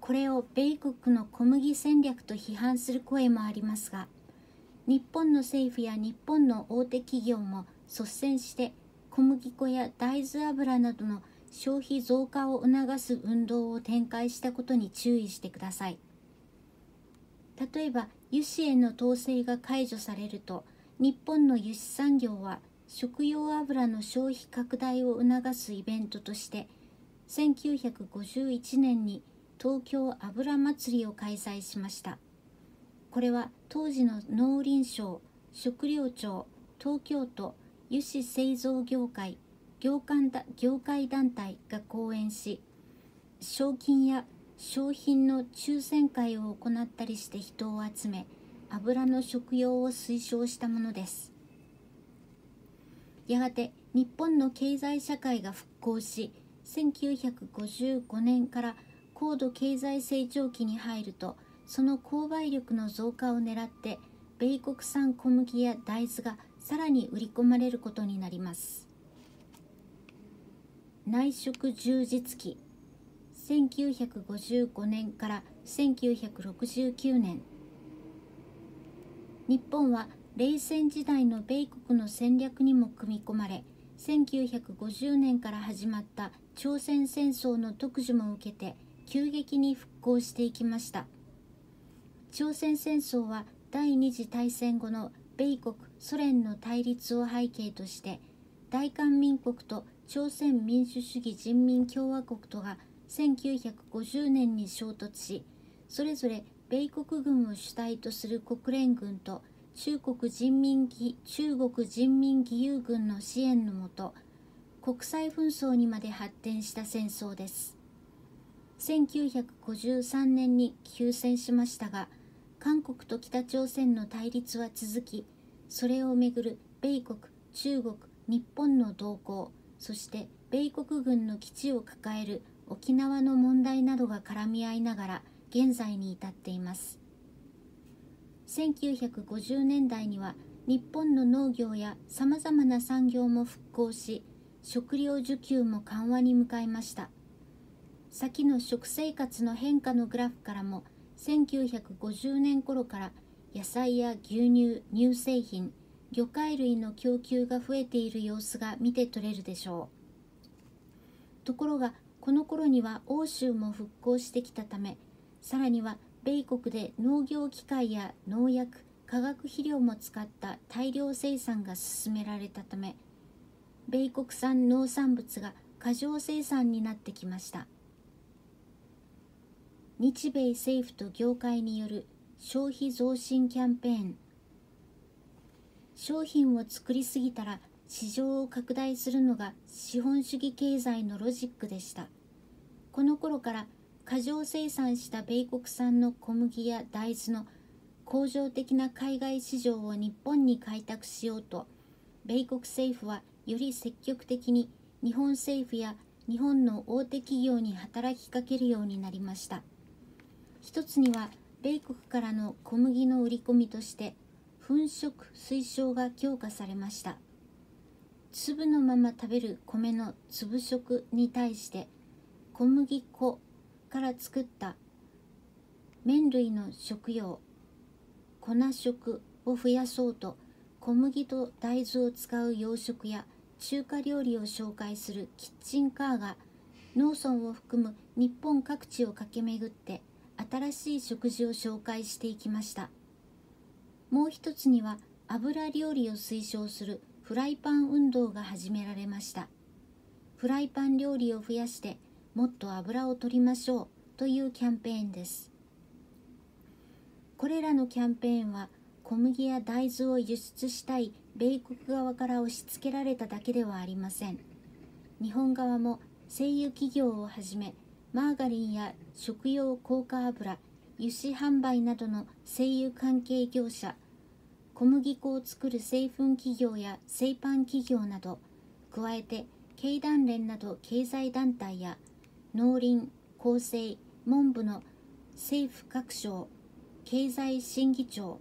これを米国の小麦戦略と批判する声もありますが、日本の政府や日本の大手企業も率先して小麦粉や大豆油などの消費増加を促す運動を展開したことに注意してください。例えば油脂への統制が解除されると、日本の油脂産業は食用油の消費拡大を促すイベントとして1951年に東京油祭りを開催しました。これは当時の農林省、食糧庁、東京都油脂製造業界業界団体が講演し、賞金や商品の抽選会を行ったりして人を集め、油の食用を推奨したものです。やがて日本の経済社会が復興し、1955年から高度経済成長期に入ると、その購買力の増加を狙って米国産小麦や大豆がさらに売り込まれることになります。内食充実期、1955年から1969年。日本は冷戦時代の米国の戦略にも組み込まれ、1950年から始まった朝鮮戦争の特需も受けて急激に復興していきました。朝鮮戦争は第二次大戦後の米国・ソ連の対立を背景として、大韓民国と朝鮮民主主義人民共和国とが1950年に衝突し、それぞれ米国軍を主体とする国連軍と中国人民義勇軍の支援のもと、国際紛争にまで発展した戦争です。1953年に休戦しましたが、韓国と北朝鮮の対立は続き、それをめぐる米国、中国、日本の動向、そして米国軍の基地を抱える沖縄の問題などが絡み合いながら現在に至っています。1950年代には日本の農業やさまざまな産業も復興し、食料需給も緩和に向かいました。先の食生活の変化のグラフからも、1950年頃から野菜や牛乳、乳製品、魚介類の供給が増えている様子が見て取れるでしょう。ところがこの頃には欧州も復興してきたため、さらには米国で農業機械や農薬、化学肥料も使った大量生産が進められたため、米国産農産物が過剰生産になってきました。日米政府と業界による消費増進キャンペーン。商品を作りすぎたら市場を拡大するのが資本主義経済のロジックでした。この頃から過剰生産した米国産の小麦や大豆の恒常的な海外市場を日本に開拓しようと、米国政府はより積極的に日本政府や日本の大手企業に働きかけるようになりました。一つには米国からの小麦の売り込みとして粉食推奨が強化されました。粒のまま食べる米の粒食に対して小麦粉から作った麺類の食用、粉食を増やそうと、小麦と大豆を使う洋食や中華料理を紹介するキッチンカーが農村を含む日本各地を駆け巡って新しい食事を紹介していきました。もう一つには油料理を推奨するフライパン運動が始められました。フライパン料理を増やしてもっと油を取りましょうというキャンペーンです。これらのキャンペーンは小麦や大豆を輸出したい米国側から押し付けられただけではありません。日本側も製油企業をはじめマーガリンや食用硬化油、油脂販売などの製油関係業者、小麦粉を作る製粉企業や製パン企業など、加えて経団連など経済団体や農林、厚生、文部の政府各省、経済審議庁、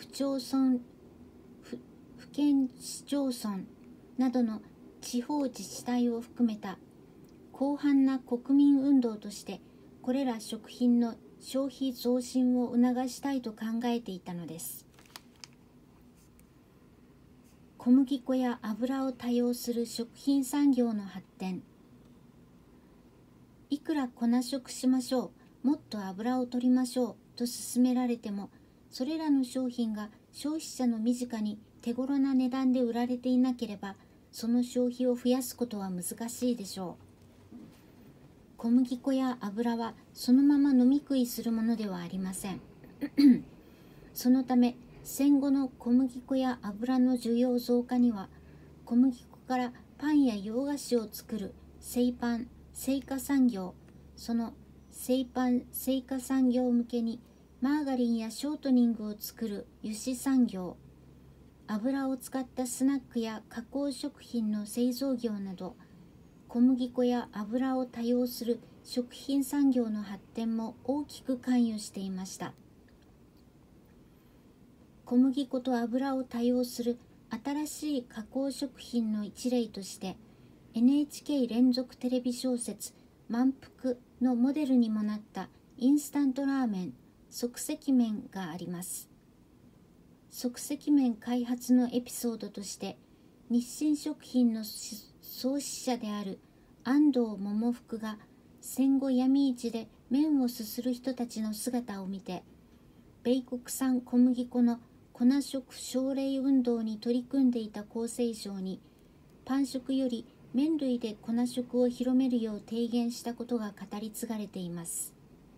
府県市町村などの地方自治体を含めた広範な国民運動としてこれら食品の消費増進を促したいと考えていたのです。小麦粉や油を多用する食品産業の発展。いくら粉食しましょう、もっと油を取りましょうと勧められても、それらの商品が消費者の身近に手頃な値段で売られていなければ、その消費を増やすことは難しいでしょう。小麦粉や油はそのまま飲み食いするものではありません。そのため、戦後の小麦粉や油の需要増加には、小麦粉からパンや洋菓子を作る製パン・製菓産業、その製パン・製菓産業向けにマーガリンやショートニングを作る油脂産業、油を使ったスナックや加工食品の製造業など、小麦粉や油を多用する食品産業の発展も大きく関与していました。小麦粉と油を多用する新しい加工食品の一例として、NHK 連続テレビ小説満腹のモデルにもなったインスタントラーメン即席麺があります。即席麺開発のエピソードとして、日清食品の創始者である安藤桃福が戦後闇市で麺をすする人たちの姿を見て、米国産小麦粉の粉食奨励運動に取り組んでいた厚生省に、パン食より麺類で粉食を広めるよう提言したことが語り継がれています。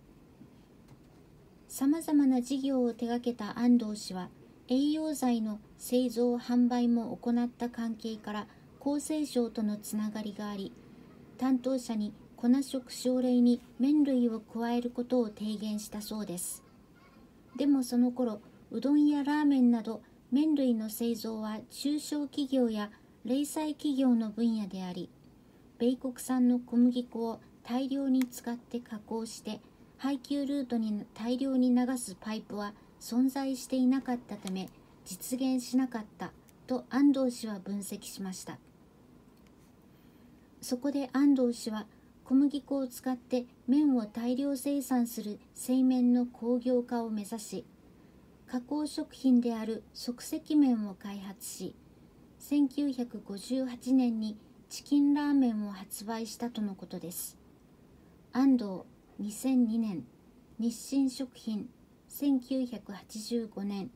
さまざまな事業を手掛けた安藤氏は、栄養剤の製造・販売も行った関係から厚生省とのつながりがあり、担当者に粉食奨励に麺類を加えることを提言したそうです。でもその頃、うどんやラーメンなど麺類の製造は中小企業や零細企業の分野であり、米国産の小麦粉を大量に使って加工して配給ルートに大量に流すパイプは存在していなかったため実現しなかったと安藤氏は分析しました。そこで安藤氏は、小麦粉を使って麺を大量生産する製麺の工業化を目指し、加工食品である即席麺を開発し、1958年にチキンラーメンを発売したとのことです。安藤、2002年、日清食品、1985年。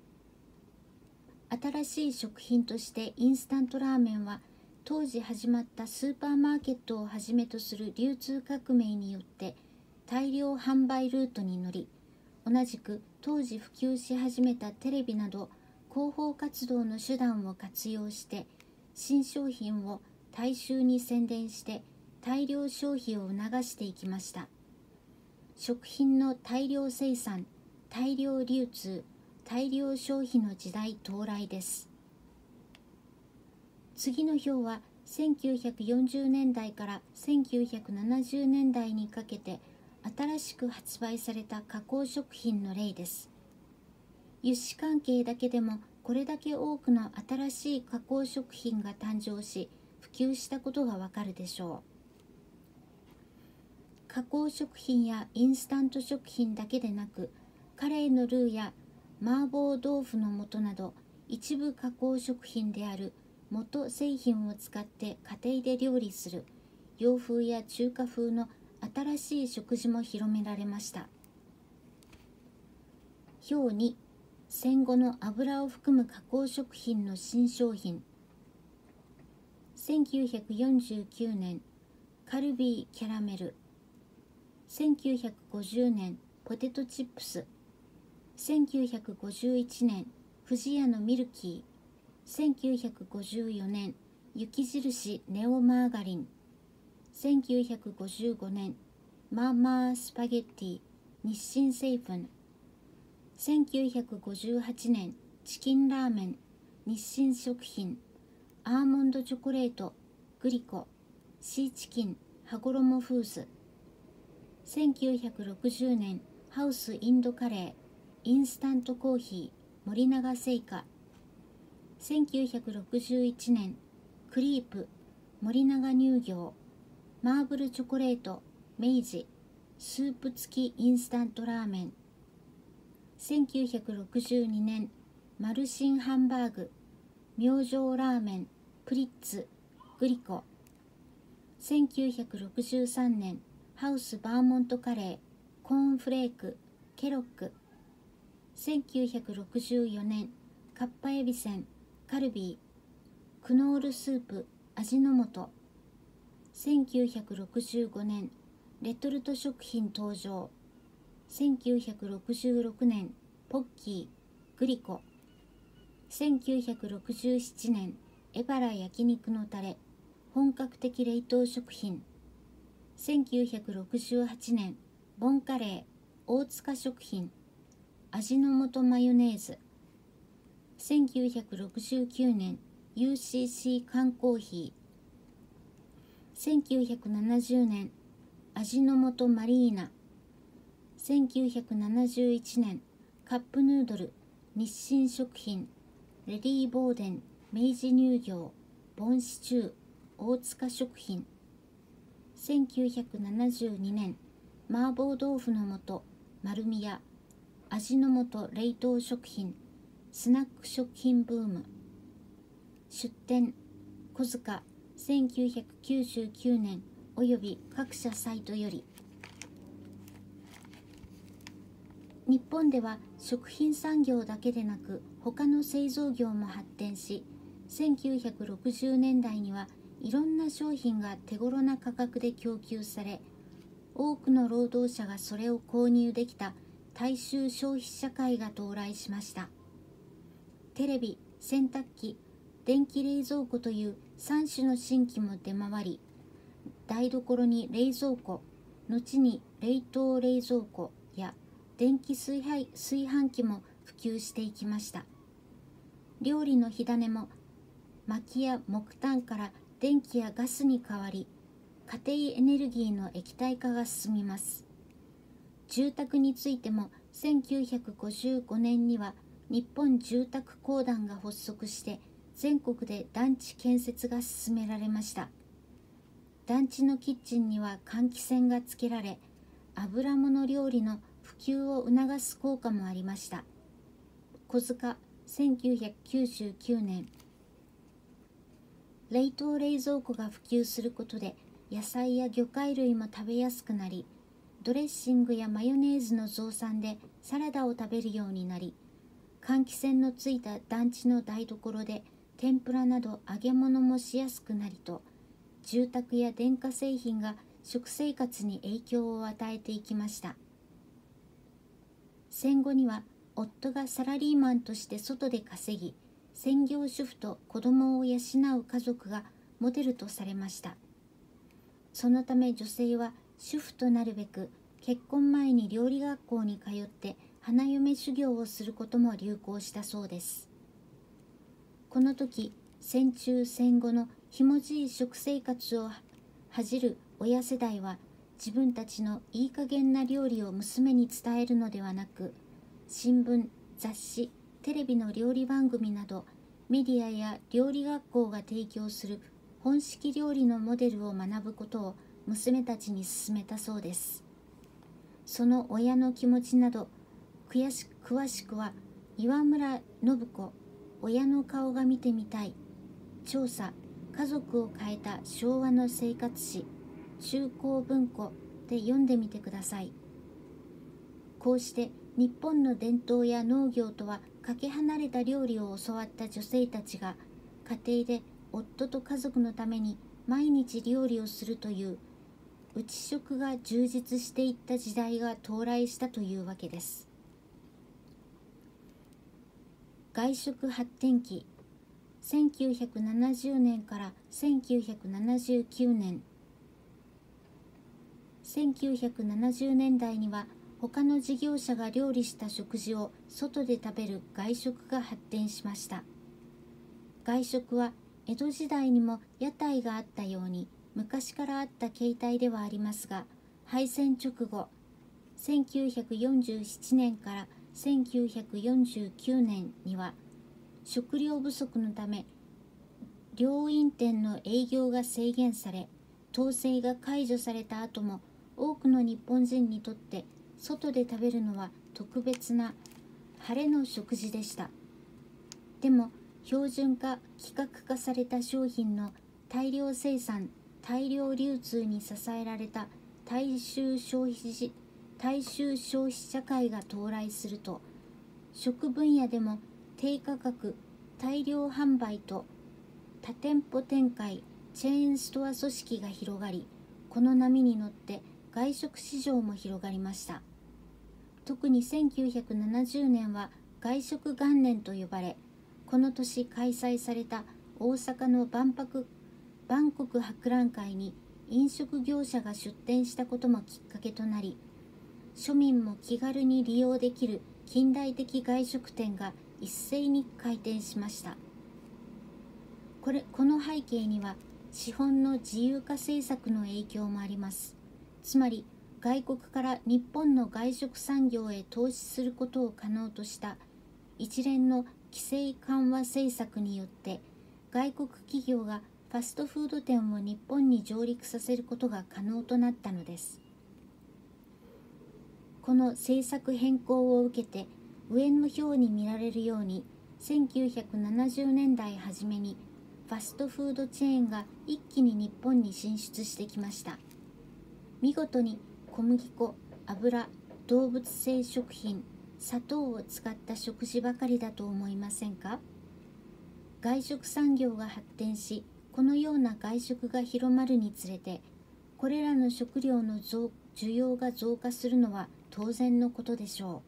新しい食品としてインスタントラーメンは、当時始まったスーパーマーケットをはじめとする流通革命によって大量販売ルートに乗り、同じく当時普及し始めたテレビなど広報活動の手段を活用して新商品を大衆に宣伝して大量消費を促していきました。食品の大量生産、大量流通、大量消費の時代到来です。次の表は1940年代から1970年代にかけて新しく発売された加工食品の例です。油脂関係だけでもこれだけ多くの新しい加工食品が誕生し普及したことがわかるでしょう。加工食品やインスタント食品だけでなく、カレーのルーや麻婆豆腐の素など一部加工食品である元製品を使って家庭で料理する洋風や中華風の新しい食事も広められました。表2、戦後の油を含む加工食品の新商品。1949年、カルビーキャラメル。1950年、ポテトチップス。1951年、不二家のミルキー。1954年、雪印ネオマーガリン。1955年、マーマースパゲッティ、日清製粉。1958年、チキンラーメン、日清食品。アーモンドチョコレート、グリコ、シーチキン、羽衣フーズ。1960年、ハウスインドカレー、インスタントコーヒー、森永製菓。1961年、クリープ、森永乳業、マーブルチョコレート、明治。 スープ付きインスタントラーメン。1962年マルシンハンバーグ、明星ラーメン、プリッツ、グリコ。1963年ハウスバーモントカレー、コーンフレーク、ケロック。1964年カッパエビセン、カルビー、クノールスープ、味の素。1965年レトルト食品登場。1966年ポッキー、グリコ。1967年エバラ焼肉のタレ、本格的冷凍食品。1968年ボンカレー、大塚食品、味の素マヨネーズ。1969年 UCC 缶コーヒー。1970年味の素マリーナ。1971年カップヌードル、日清食品、レディー・ボーデン、明治乳業、ボンシチュー、大塚食品。1972年麻婆豆腐の素、丸美屋、味の素冷凍食品、スナック食品ブーム。出店小塚、1999年および各社サイトより。日本では食品産業だけでなく他の製造業も発展し、1960年代にはいろんな商品が手頃な価格で供給され、多くの労働者がそれを購入できた大衆消費社会が到来しました。テレビ、洗濯機、電気冷蔵庫という3種の新規も出回り、台所に冷蔵庫、後に冷凍冷蔵庫や電気炊飯器も普及していきました。料理の火種も薪や木炭から電気やガスに変わり、家庭エネルギーの液体化が進みます。住宅についても1955年には日本住宅公団が発足して全国で団地建設が進められました。団地のキッチンには換気扇がつけられ、油物料理の普及を促す効果もありました。小塚、1999年。冷凍冷蔵庫が普及することで野菜や魚介類も食べやすくなり、ドレッシングやマヨネーズの増産でサラダを食べるようになり、換気扇のついた団地の台所で天ぷらなど揚げ物もしやすくなりと、住宅や電化製品が食生活に影響を与えていきました。戦後には夫がサラリーマンとして外で稼ぎ、専業主婦と子供を養う家族がモデルとされました。そのため女性は主婦となるべく結婚前に料理学校に通って花嫁修行をすることも流行したそうです。この時、戦中戦後のひもじい食生活を恥じる親世代は、自分たちのいい加減な料理を娘に伝えるのではなく、新聞、雑誌、テレビの料理番組などメディアや料理学校が提供する本式料理のモデルを学ぶことを娘たちに勧めたそうです。その親の気持ちなど詳しくは岩村信子、親の顔が見てみたい、調査、家族を変えた昭和の生活史、中高文庫で読んでみてください。こうして日本の伝統や農業とはかけ離れた料理を教わった女性たちが、家庭で夫と家族のために毎日料理をするという内食が充実していった時代が到来したというわけです。外食発展期、1970年から1979年。1970年代には他の事業者が料理した食事を外で食べる外食が発展しました。外食は江戸時代にも屋台があったように昔からあった形態ではありますが、敗戦直後、1947年から1949年には食料不足のため両院店の営業が制限され、統制が解除された後も多くの日本人にとって外で食べるのは特別な晴れの食事でした。でも標準化・規格化された商品の大量生産・大量流通に支えられた大衆消費社会が到来すると、食分野でも低価格・大量販売と多店舗展開・チェーンストア組織が広がり、この波に乗って外食市場も広がりました。特に1970年は外食元年と呼ばれ、この年開催された大阪の万国博覧会に飲食業者が出店したこともきっかけとなり、庶民も気軽に利用できる近代的外食店が一斉に開店しました。この背景には資本の自由化政策の影響もあります。つまり外国から日本の外食産業へ投資することを可能とした一連の規制緩和政策によって、外国企業がファストフード店を日本に上陸させることが可能となったのです。この政策変更を受けて、上の表に見られるように1970年代初めにファストフードチェーンが一気に日本に進出してきました。見事に小麦粉、油、動物性食品、砂糖を使った食事ばかりだと思いませんか？外食産業が発展し、このような外食が広まるにつれて、これらの食料の需要が増加するのは当然のことでしょ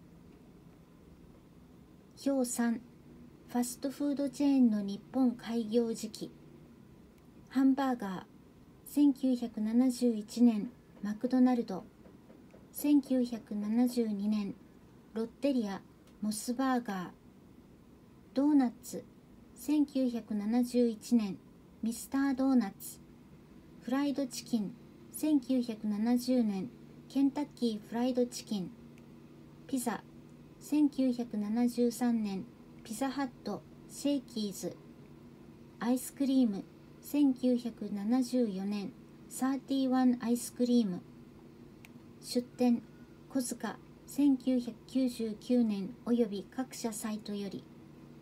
う。表3、ファストフードチェーンの日本開業時期。ハンバーガー、1971年マクドナルド、1972年ロッテリア・モスバーガー。ドーナツ、1971年ミスタードーナツ。フライドチキン、1970年ケンタッキーフライドチキン。ピザ、1973年ピザハットシェイキーズ。アイスクリーム、1974年31アイスクリーム。出店、小塚、1999年および各社サイトより。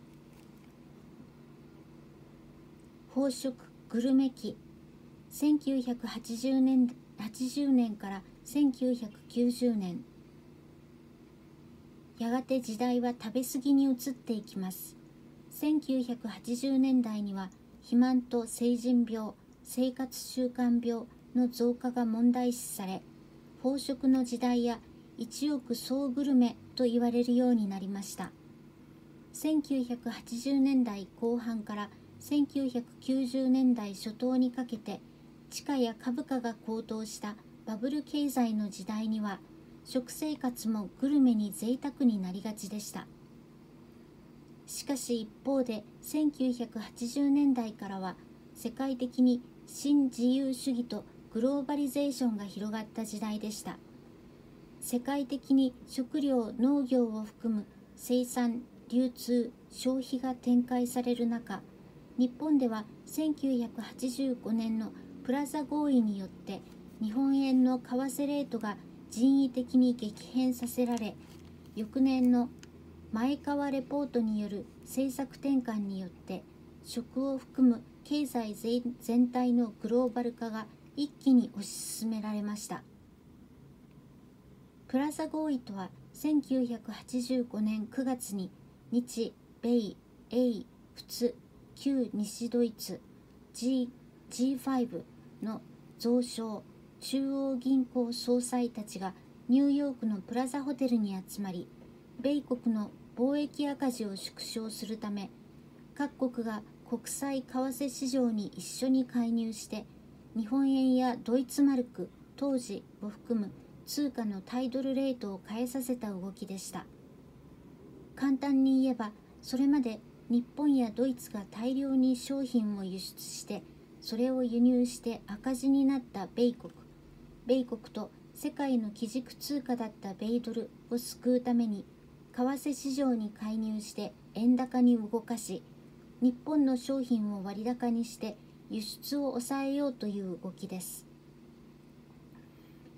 宝飾グルメ期、1980年から1990年。やがて時代は食べ過ぎに移っていきます。1980年代には肥満と成人病、生活習慣病の増加が問題視され、飽食の時代や一億総グルメと言われるようになりました。1980年代後半から1990年代初頭にかけて、地価や株価が高騰したバブル経済の時代には、食生活もグルメに贅沢になりがちでした。しかし一方で1980年代からは世界的に新自由主義とグローバリゼーションが広がった時代でした。世界的に食料・農業を含む生産・流通・消費が展開される中、日本では1985年のプラザ合意によって日本円の為替レートが人為的に激変させられ、翌年の前川レポートによる政策転換によって食を含む経済全体のグローバル化が一気に推し進められました。プラザ合意とは1985年9月に日米英仏旧西ドイツ G5 の蔵相中央銀行総裁たちがニューヨークのプラザホテルに集まり、米国の貿易赤字を縮小するため、各国が国際為替市場に一緒に介入して日本円やドイツマルク当時を含む通貨の対ドルレートを変えさせた動きでした。簡単に言えば、それまで日本やドイツが大量に商品を輸出してそれを輸入して赤字になった米国と世界の基軸通貨だった米ドルを救うために為替市場に介入して円高に動かし、日本の商品を割高にして輸出を抑えようという動きです。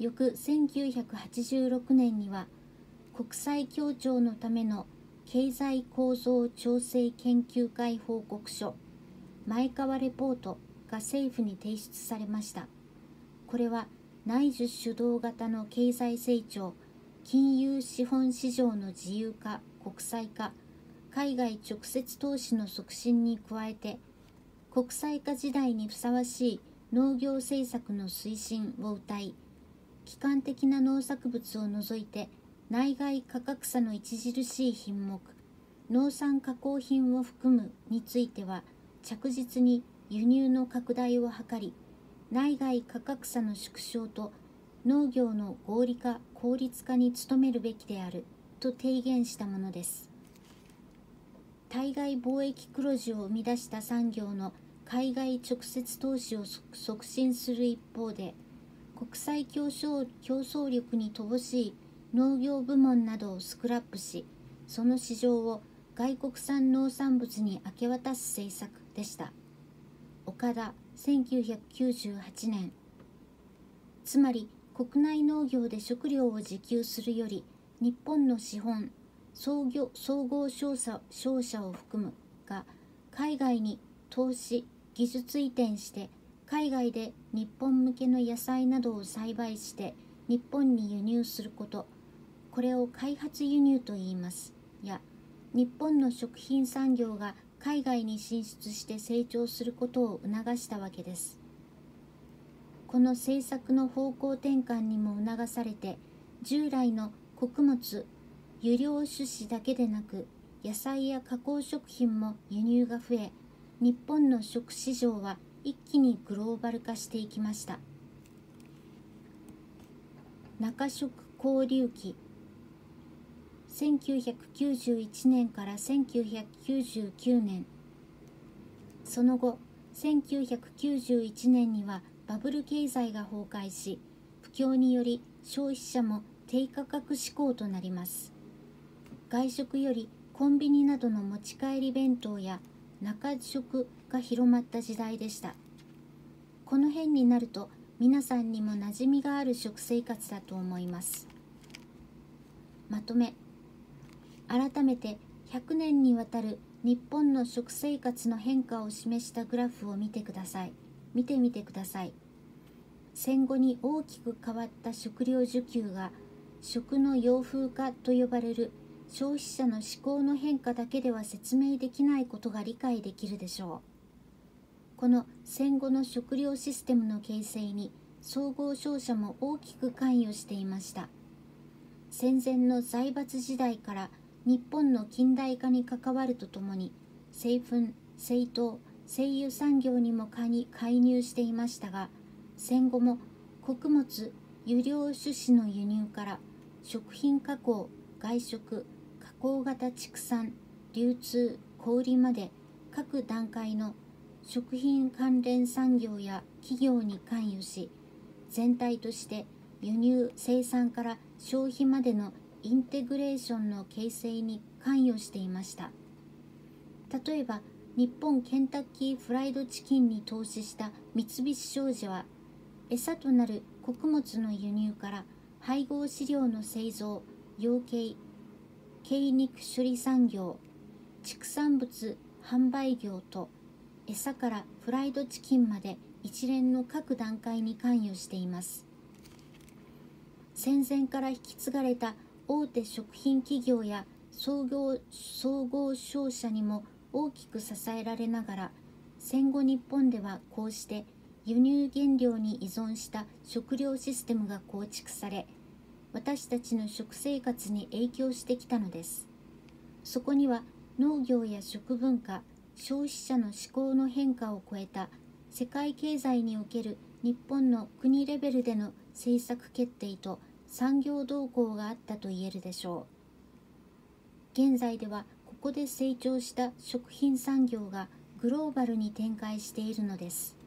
翌1986年には国際協調のための経済構造調整研究会報告書前川レポートが政府に提出されました。これは内需主導型の経済成長、金融資本市場の自由化、国際化、海外直接投資の促進に加えて、国際化時代にふさわしい農業政策の推進を謳い、基幹的な農作物を除いて内外価格差の著しい品目、農産加工品を含むについては着実に輸入の拡大を図り、内外価格差の縮小と農業の合理化・効率化に努めるべきであると提言したものです。対外貿易黒字を生み出した産業の海外直接投資を促進する一方で、国際競争力に乏しい農業部門などをスクラップし、その市場を外国産農産物に明け渡す政策でした。岡田、1998年。つまり国内農業で食料を自給するより、日本の資本、総合商社を含むが海外に投資・技術移転して海外で日本向けの野菜などを栽培して日本に輸入すること、これを開発輸入といいます。や、日本の食品産業が海外に進出して成長することを促したわけです。この政策の方向転換にも促されて、従来の穀物、輸量種子だけでなく野菜や加工食品も輸入が増え、日本の食市場は一気にグローバル化していきました。中食交流期、1991年から1999年。その後、1991年にはバブル経済が崩壊し、不況により消費者も低価格志向となります。外食よりコンビニなどの持ち帰り弁当や中食が広まった時代でした。この辺になると皆さんにも馴染みがある食生活だと思います。まとめ。改めて100年にわたる日本の食生活の変化を示したグラフを見てみてください。戦後に大きく変わった食料需給が食の洋風化と呼ばれる消費者の思考の変化だけでは説明できないことが理解できるでしょう。この戦後の食料システムの形成に総合商社も大きく関与していました。戦前の財閥時代から日本の近代化に関わるとともに、製粉、製糖、製油産業にも介入していましたが、戦後も穀物、輸量種子の輸入から食品加工、外食、加工型畜産、流通、小売まで各段階の食品関連産業や企業に関与し、全体として輸入・生産から消費までのインテグレーションの形成に関与していました。例えば、日本ケンタッキーフライドチキンに投資した三菱商事は、餌となる穀物の輸入から配合飼料の製造、養鶏、鶏肉処理産業、畜産物販売業と、餌からフライドチキンまで一連の各段階に関与しています。戦前から引き継がれた大手食品企業や総合商社にも大きく支えられながら、戦後日本ではこうして輸入原料に依存した食料システムが構築され、私たちの食生活に影響してきたのです。そこには農業や食文化、消費者の思考の変化を超えた世界経済における日本の国レベルでの政策決定と産業動向があったと言えるでしょう。現在ではここで成長した食品産業がグローバルに展開しているのです。